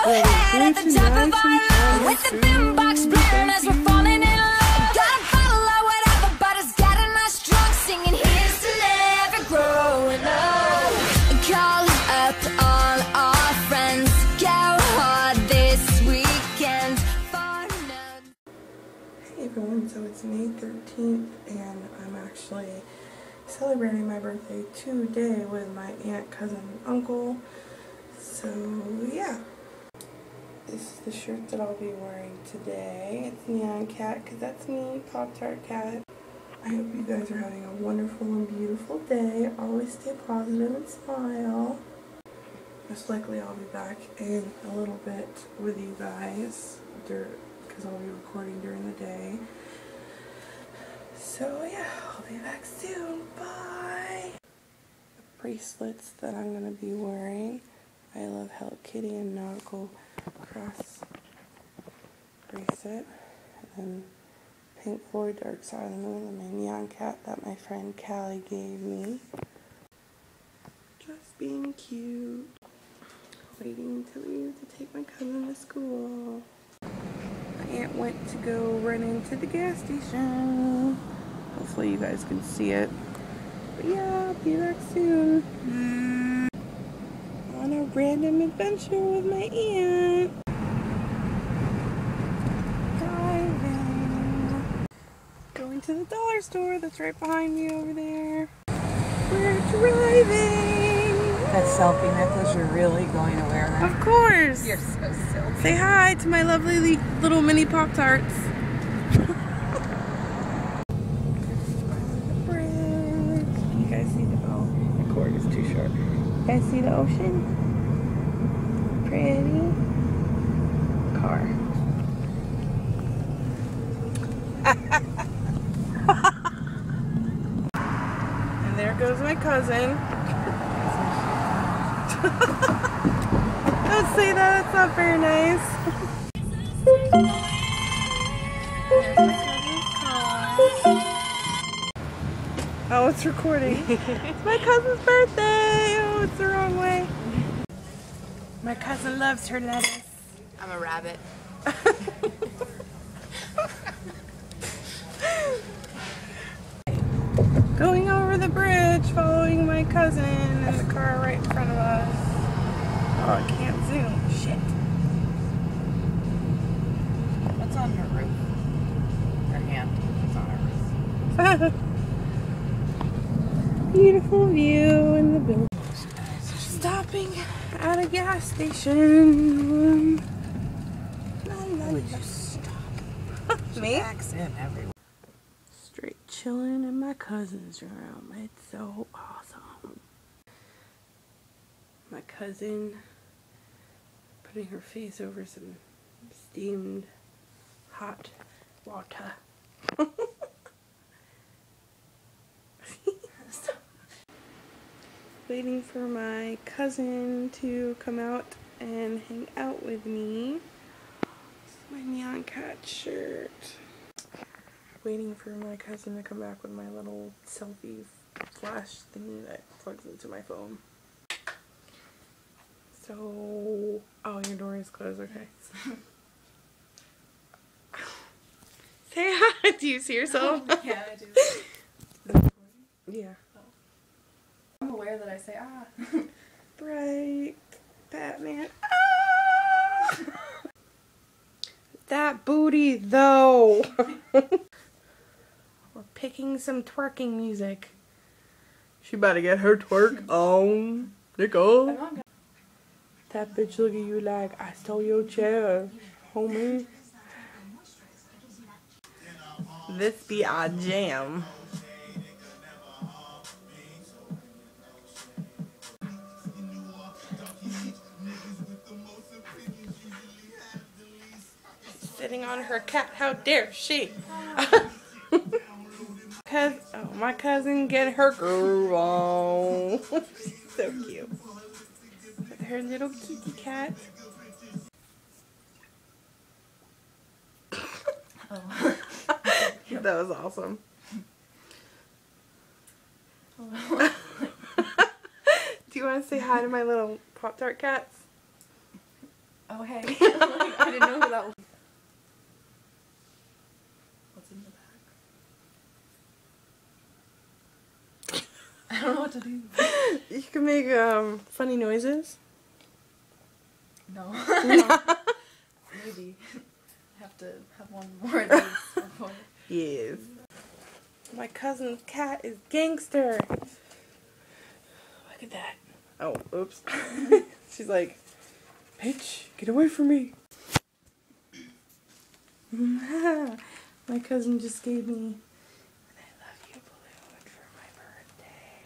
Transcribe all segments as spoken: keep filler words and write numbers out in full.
head at the top of our lungs with the boombox blaring as we're falling in love. Got a bottle or whatever, but it's got a nice drunk singing here's to never growing up. Call up all our friends, go hard this weekend for none. Hey everyone, so it's May thirteenth and I'm actually celebrating my birthday today with my aunt, cousin, and uncle. So yeah, this is the shirt that I'll be wearing today. It's Neon Cat because that's me, Pop-Tart Cat. I hope you guys are having a wonderful and beautiful day. Always stay positive and smile. Most likely I'll be back in a little bit with you guys because I'll be recording during the day. So yeah, I'll be back soon. Bye! The bracelets that I'm going to be wearing. I love Hello Kitty and nautical cross bracelet. And then Pink Floyd Dark Side of the Moon and my Neon Cat that my friend Callie gave me. Just being cute. Waiting to leave to take my cousin to school. My aunt went to go run into the gas station. Hopefully you guys can see it. But yeah, I'll be back soon. Mm. On a random adventure with my aunt. Driving. Going to the dollar store that's right behind me over there. We're driving. That selfie necklace, you're really going to wear that? Of course. You're so silly. Say hi to my lovely little mini Pop-Tarts. You guys see the, oh, the cord is too short. You guys see the ocean? Pretty. Car. And there goes my cousin. Don't say that, that's not very nice. Oh, it's recording. It's my cousin's birthday. Oh, it's the wrong way. My cousin loves her lettuce. I'm a rabbit. Going over the bridge, following my cousin in the car right in front of us. Oh, I can't zoom. Shit. What's on her roof? Her hand. What's on her roof? Beautiful view in the building. Stopping at a gas station. Why would you stop? Me? Accent everywhere. Straight chilling in my cousin's room. It's so awesome. My cousin putting her face over some steamed hot water. Waiting for my cousin to come out and hang out with me. This is my Neon Cat shirt. Waiting for my cousin to come back with my little selfie flash thingy that plugs into my phone. So, oh, your door is closed, okay. Say hi, do you see yourself? Yeah, I do. Yeah. I'm aware that I say ah. Bright Batman. Ah! That booty, though. We're picking some twerking music. She about to get her twerk on. Nicole. That bitch look at you like, I stole your chair, homie. This be our jam. Sitting on her cat, how dare she? Cause, oh, my cousin get her groove on. So cute. With her little kitty cat. Oh. That was awesome. Oh. Do you want to say hi to my little Pop-Tart cats? Oh, hey. I didn't know who that was. What's in the bag? I don't know what to do. You can make um funny noises. No. Maybe. I have to have one more of these before. Yes. My cousin's cat is gangster. Look at that. Oh, oops. She's like, bitch, get away from me. My cousin just gave me an I love you balloon for my birthday.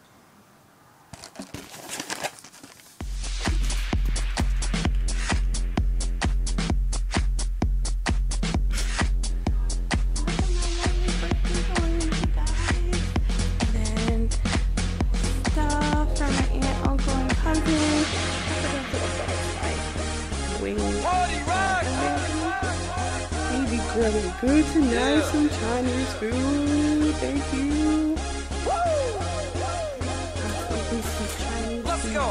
Really good tonight, some Chinese food. Thank you. Let's go.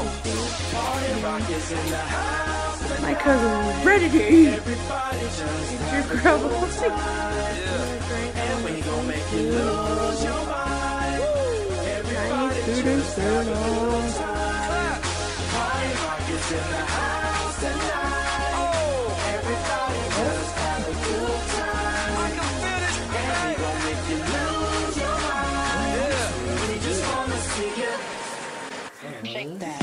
My cousin is ready to eat. Get your grub. And we gon' make you lose your mind. Chinese food and so long. Party rock is in the house tonight. Oh, everybody just have a good time. Shake that.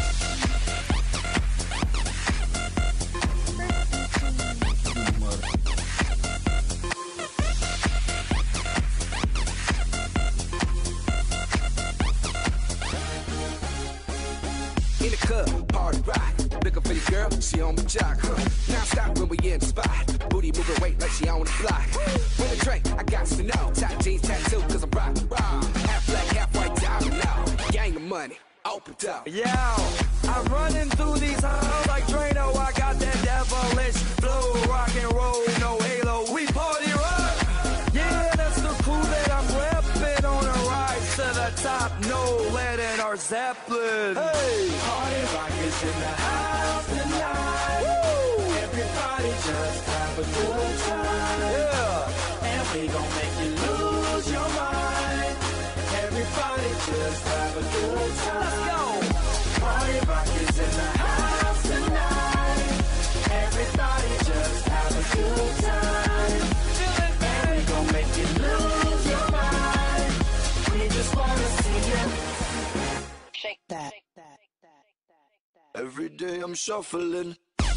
In the club, party rock. Looking for your girl, she on the jock. Huh? Now stop when we in the spot. Booty moving weight like she on the block. With a drink, I got to know. Tight jeans, tattoo, cause I'm rock, rock. Half black, half white, diamond now. Gang of money. Open up. Yo, I'm running through these halls like Drano. I got that devilish flow, rock and roll, no halo. We party rock. Yeah, that's the crew that I'm repping on a rise to the top. No lead in our Zeppelin. Hey, party rock is in the house tonight. Woo! Everybody just have a good time. Yeah, and we gon' make you lose your mind. Everybody just have a good time. Let's go. Party rock is in the house tonight. Everybody just have a good time. And we gon' make you lose your mind. We just wanna see you Shake that. every day I'm shuffling.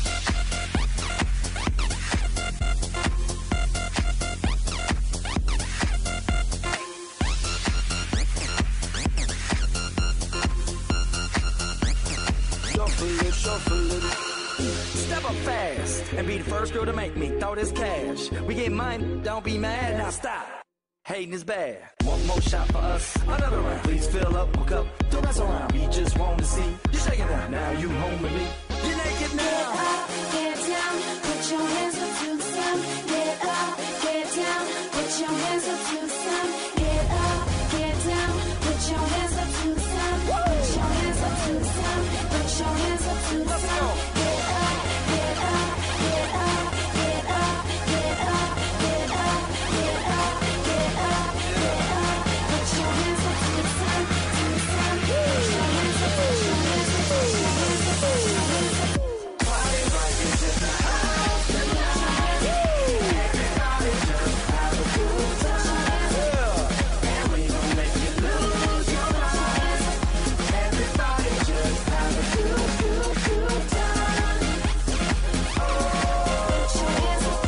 Shuffling, shuffling. Step up fast and be the first girl to make me throw this cash. We get mine, don't be mad, now stop. Hating is bad. One more shot for us, another round. Please fill up, hook up, don't mess around. We just want to see you shaking down. Now you home with me. You're naked now. Get up, get down, put your hands up to the sun. Get up, get down, put your hands up to the sun. Get up, get down, put your hands up to the sun. Put your hands up to the sun. Put your hands up to the sun. Get up, get up, get up, get up, get up, get up, get up, get up, get up. Put your hands up to the sun, to the sun. Put your hands up, put your hands up, put your hands up, put your hands up. Party rock is in the house tonight. Everybody just have a good time. And we gon' make you lose your mind. Everybody just have a good, good, good time. Put your hands up.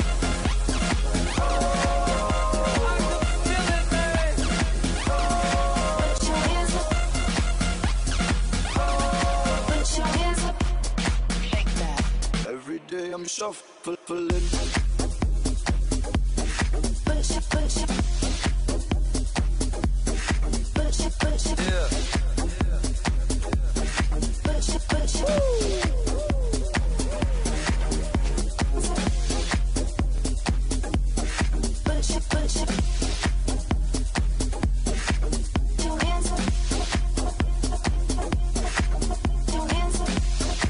Put your hands up. Put your hands up. Shake that. Every day I'm shuffling.